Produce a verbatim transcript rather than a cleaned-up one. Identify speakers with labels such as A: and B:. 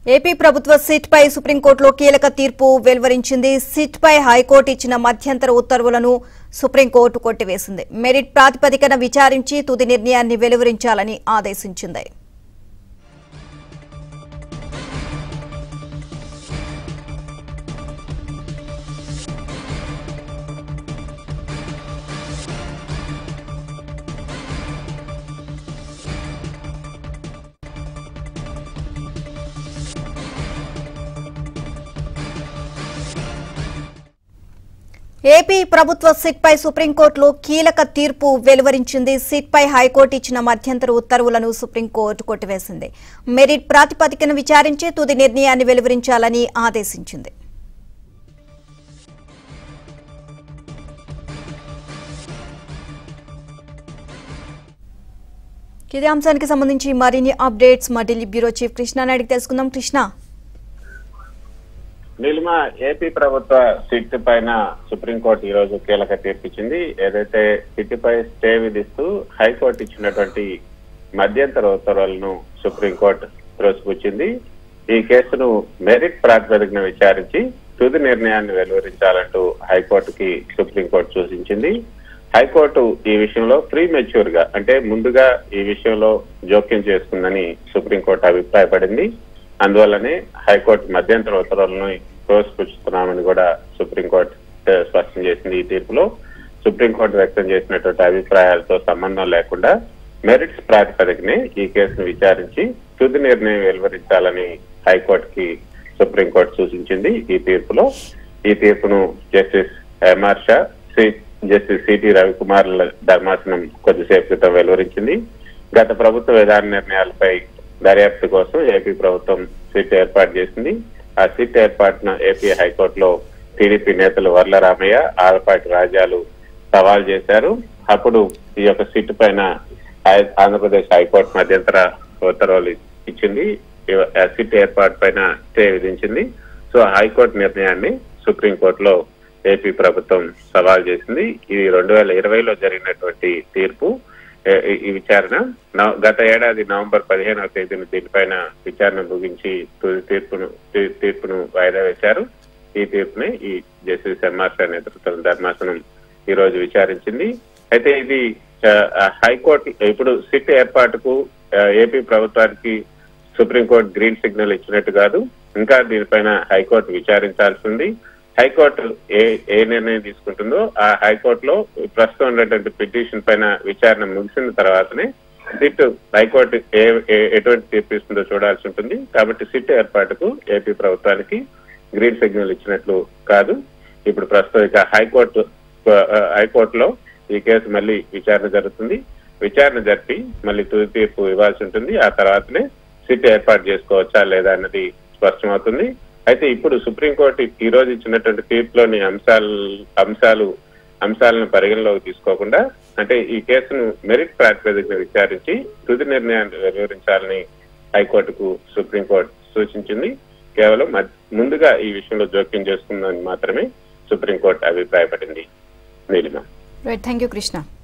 A: AP ప్రభుత్వ SIT పై సుప్రీంకోర్టులో కీలక తీర్పు వెలువరించింది. సిట్ పై హైకోర్టు ఇచ్చిన మధ్యంతర ఉత్తర్వులను సుప్రీంకోర్టు కొట్టివేసింది. మెరిట్ ప్రాతిపదికన విచారించి తుది నిర్ణయాన్ని వెలువరించాలని ఆదేశించింది. ఏపీ ప్రభుత్వ సిట్ పై సుప్రీంకోర్టులో కీలక తీర్పు వెలువరించింది. సిట్ పై హైకోర్టు ఇచ్చిన మధ్యంతర ఉత్తర్వులను సుప్రీంకోర్టు కొట్టివేసింది. మెరిట్ ప్రాతిపదికన విచారించి తుది నిర్ణయాన్ని వెలువరించాలని ఆదేశించింది. ఇదే అంశానికి సంబంధించి మరిన్ని అప్డేట్స్ మా ఢిల్లీ బ్యూరో చీఫ్ కృష్ణ నాయుడికి తెలుసుకుందాం. కృష్ణ,
B: నీలిమ, ఏపీ ప్రభుత్వ సిట్ పైన సుప్రీంకోర్టు ఈ రోజు కీలక తీర్పు ఇచ్చింది. ఏదైతే సిట్ పై స్టే విధిస్తూ హైకోర్టు ఇచ్చినటువంటి మధ్యంతర ఉత్తర్వులను సుప్రీంకోర్టు త్రోసిపుచ్చింది. ఈ కేసును మెరిట్ ప్రాతిపదికన విచారించి తుది నిర్ణయాన్ని వెలువరించాలంటూ హైకోర్టుకి సుప్రీంకోర్టు సూచించింది. హైకోర్టు ఈ విషయంలో ప్రీ మెచ్యూర్ గా, అంటే ముందుగా ఈ విషయంలో జోక్యం చేసుకుందని సుప్రీంకోర్టు అభిప్రాయపడింది. అందువల్లనే హైకోర్టు మధ్యంతర ఉత్తర్వులను తోసిపుచ్చుతున్నామని కూడా సుప్రీంకోర్టు స్పష్టం చేసింది. ఈ తీర్పులో సుప్రీంకోర్టు వ్యక్తం చేసినటువంటి అభిప్రాయాలతో సంబంధం లేకుండా మెరిట్స్ ప్రాతిపదికనే ఈ కేసును విచారించి తుది నిర్ణయం వెలువరించాలని హైకోర్టుకి సుప్రీంకోర్టు సూచించింది. ఈ తీర్పులో ఈ తీర్పును justice MR Shah, justice CT రవికుమార్ల ధర్మాసనం కొద్దిసేపు క్రితం వెలువరించింది. గత ప్రభుత్వ విధాన నిర్ణయాలపై దర్యాప్తు కోసం ఏపీ ప్రభుత్వం సిట్ ఏర్పాటు చేసింది. ఆ సిట్ ఏర్పాటును ఏపీ హైకోర్టులో టీడీపీ నేతలు వర్ల రామయ్య, ఆలపాటి రాజాలు సవాల్ చేశారు. అప్పుడు ఈ యొక్క సిట్ పైన ఆంధ్రప్రదేశ్ హైకోర్టు మధ్యంతర ఉత్తర్వులు ఇచ్చింది. సిట్ ఏర్పాటు పైన స్టే విధించింది. సో హైకోర్టు నిర్ణయాన్ని సుప్రీంకోర్టులో ఏపీ ప్రభుత్వం సవాల్ చేసింది. ఇది రెండు వేల ఇరవైలో జరిగినటువంటి తీర్పు. ఈ విచారణ గత ఏడాది నవంబర్ పదిహేనవ తేదీన దీనిపైన విచారణ ముగించి తుది తీర్పును తీర్పును వాయిదా వేశారు. ఈ తీర్పుని ఈ జస్టిస్ ఎంఆర్ షా నేతృత్వం ధర్మాసనం ఈ రోజు విచారించింది. అయితే ఇది హైకోర్టు ఇప్పుడు సిట్ ఏర్పాటుకు ఏపీ ప్రభుత్వానికి సుప్రీంకోర్టు గ్రీన్ సిగ్నల్ ఇచ్చినట్టు కాదు. ఇంకా దీనిపైన హైకోర్టు విచారించాల్సి ఉంది. హైకోర్టు ఏ ఏ నిర్ణయం తీసుకుంటుందో ఆ హైకోర్టులో ప్రస్తుతం ఉన్నటువంటి పిటిషన్ పైన విచారణ ముగిసిన తర్వాతనే సిట్ హైకోర్టు ఏ ఎటువంటి తీర్పు ఇస్తుందో చూడాల్సి ఉంటుంది. కాబట్టి సిట్ ఏర్పాటుకు ఏపీ ప్రభుత్వానికి గ్రీన్ సిగ్నల్ ఇచ్చినట్లు కాదు. ఇప్పుడు ప్రస్తుతం ఇక హైకోర్టు హైకోర్టులో ఈ కేసు మళ్ళీ విచారణ జరుగుతుంది. విచారణ జరిపి మళ్ళీ తుది తీర్పు ఇవ్వాల్సి ఉంటుంది. ఆ తర్వాతనే సిట్ ఏర్పాటు చేసుకోవచ్చా లేదా అన్నది స్పష్టమవుతుంది. అయితే ఇప్పుడు సుప్రీంకోర్టు ఈ రోజు ఇచ్చినటువంటి తీర్పులోని అంశాలు అంశాలు అంశాలను పరిగణలోకి తీసుకోకుండా, అంటే ఈ కేసును మెరిట్ ప్రాతిపదికన విచారించి తుది నిర్ణయాన్ని వెలువరించాలని హైకోర్టుకు సుప్రీంకోర్టు సూచించింది. కేవలం ముందుగా ఈ విషయంలో జోక్యం చేసుకుందని మాత్రమే సుప్రీంకోర్టు అభిప్రాయపడింది. Neelima,
A: thank you Krishna.